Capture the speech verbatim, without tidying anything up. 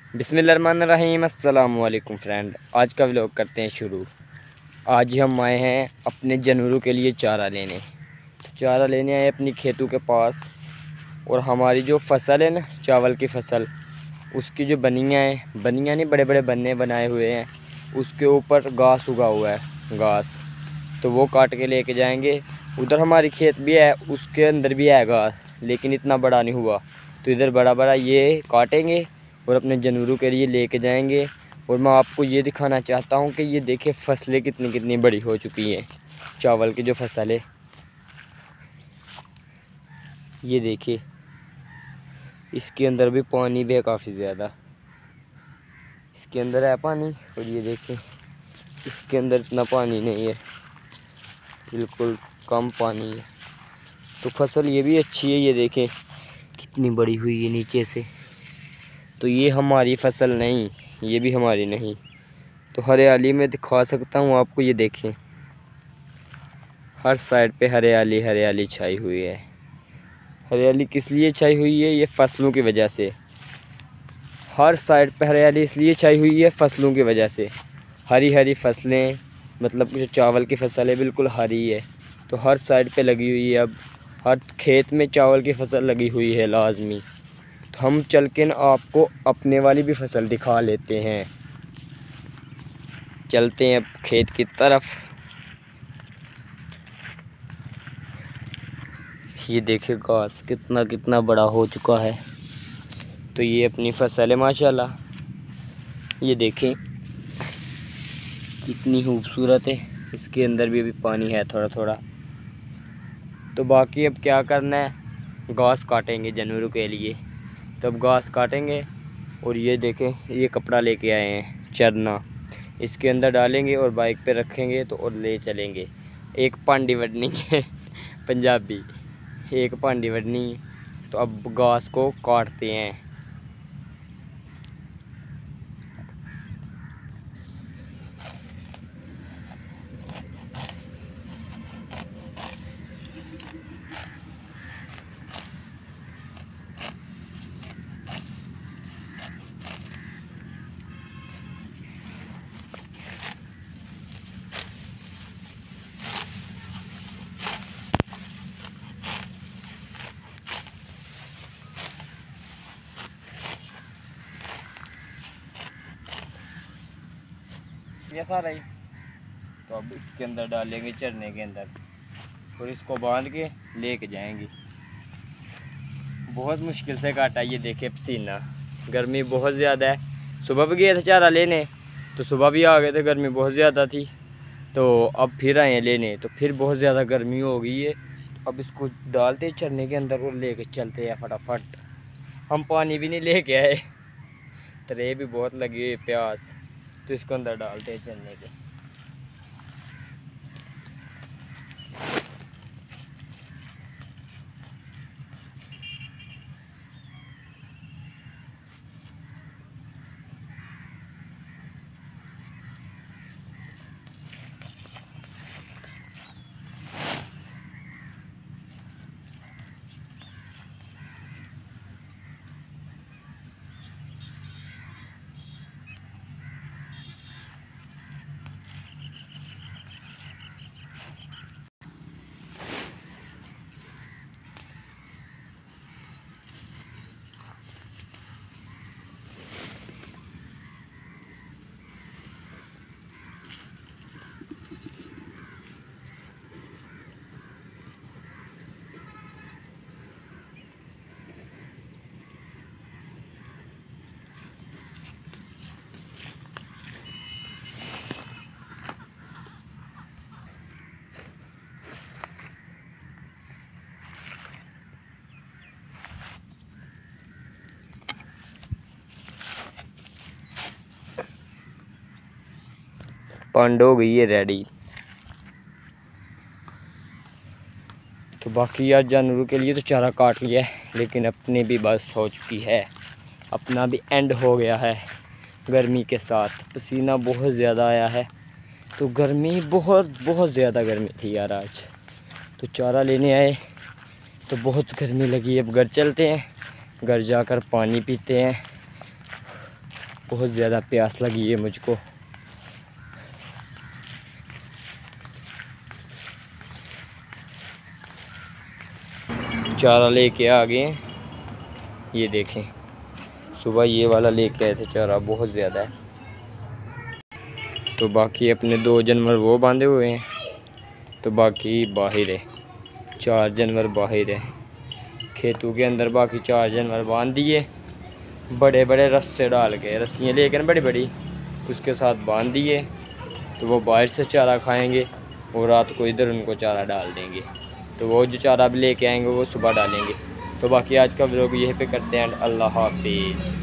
बिस्मिल्लाहिर्रहमानिर्रहीम। अस्सलाम वालेकुम फ्रेंड, आज का व्लॉग करते हैं शुरू। आज हम आए हैं अपने जानवरों के लिए चारा लेने। तो चारा लेने आए अपनी खेतों के पास। और हमारी जो फसल है ना, चावल की फसल, उसकी जो बनियाँ हैं, बनियाँ नहीं बड़े बड़े बन्ने बनाए हुए हैं, उसके ऊपर घास उगा हुआ है, घास। तो वो काट के लेके जाएंगे। उधर हमारी खेत भी है, उसके अंदर भी है घास, लेकिन इतना बड़ा नहीं हुआ। तो इधर बड़ा बड़ा ये काटेंगे और अपने जानवरों के लिए लेके जाएंगे। और मैं आपको ये दिखाना चाहता हूँ कि ये देखिए फसलें कितनी कितनी बड़ी हो चुकी हैं। चावल की जो फसल है, ये देखिए, इसके अंदर भी पानी भी है काफ़ी ज़्यादा। इसके अंदर है पानी, और ये देखिए इसके अंदर इतना पानी नहीं है, बिल्कुल कम पानी है। तो फसल ये भी अच्छी है, ये देखें कितनी बड़ी हुई है नीचे से। तो ये हमारी फसल नहीं, ये भी हमारी नहीं। तो हरियाली में दिखा सकता हूँ आपको, ये देखें हर साइड पे हरियाली हरियाली छाई हुई है। हरियाली किस लिए छाई हुई है? ये फसलों की वजह से। हर साइड पे हरियाली इसलिए छाई हुई है फसलों की वजह से। हरी हरी फसलें, मतलब जो चावल की फसल है बिल्कुल हरी है। तो हर साइड पे लगी हुई है, अब हर खेत में चावल की फसल लगी हुई है लाजमी। तो हम चल के न आपको अपने वाली भी फसल दिखा लेते हैं। चलते हैं अब खेत की तरफ। ये देखिए घास कितना कितना बड़ा हो चुका है। तो ये अपनी फसल है माशाल्लाह। ये देखें कितनी खूबसूरत है। इसके अंदर भी अभी पानी है थोड़ा थोड़ा। तो बाकी अब क्या करना है, घास काटेंगे जानवरों के लिए। तो अब घास काटेंगे। और ये देखें, ये कपड़ा लेके आए हैं चरना, इसके अंदर डालेंगे और बाइक पे रखेंगे तो और ले चलेंगे। एक पांडी वडनी है पंजाबी, एक पांडी वडनी। तो अब घास को काटते हैं। ये सारा ही। तो अब इसके अंदर डालेंगे चरने के अंदर, और इसको बांध के लेके जाएंगे। बहुत मुश्किल से काटा, ये देखे पसीना, गर्मी बहुत ज़्यादा है। सुबह भी गए थे चारा लेने, तो सुबह भी आ गए थे, गर्मी बहुत ज़्यादा थी। तो अब फिर आए हैं लेने, तो फिर बहुत ज़्यादा गर्मी हो गई है। अब इसको डालते चरने के अंदर और लेके चलते हैं फटाफट। हम पानी भी नहीं लेके आए, त्रे भी बहुत लगी हुई प्यास। तो इसको अंदर डालते हैं चरने के। पंड हो गई है रेडी। तो बाकी यार जानवरों के लिए तो चारा काट लिया है, लेकिन अपनी भी बस हो चुकी है। अपना भी एंड हो गया है। गर्मी के साथ पसीना बहुत ज़्यादा आया है। तो गर्मी बहुत बहुत ज़्यादा गर्मी थी यार आज। तो चारा लेने आए तो बहुत गर्मी लगी। अब घर चलते हैं, घर जाकर पानी पीते हैं। बहुत ज़्यादा प्यास लगी है मुझको। चारा लेके आ गए, ये देखें सुबह ये वाला लेके आए थे चारा, बहुत ज़्यादा है। तो बाकी अपने दो जानवर वो बांधे हुए हैं, तो बाकी बाहर है, चार जानवर बाहर है खेतों के अंदर। बाकी चार जानवर बांध दिए, बड़े बड़े रस्से डाल के, रस्सियाँ लेकर बड़ी बड़ी उसके साथ बांध दिए। तो वो बाहर से चारा खाएंगे और रात को इधर उनको चारा डाल देंगे। तो वो जो चारा भी लेके आएंगे वो सुबह डालेंगे। तो बाकी आज का व्लॉग यहीं पे करते हैं। अल्लाह हाफिज़।